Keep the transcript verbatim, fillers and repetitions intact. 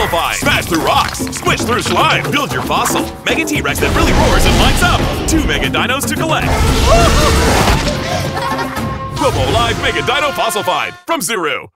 find. Smash through rocks, squish through slime, build your fossil. Mega T-Rex that really roars and lights up. Two Mega Dinos to collect. Robo Live Mega Dino Fossil Find from Zuru.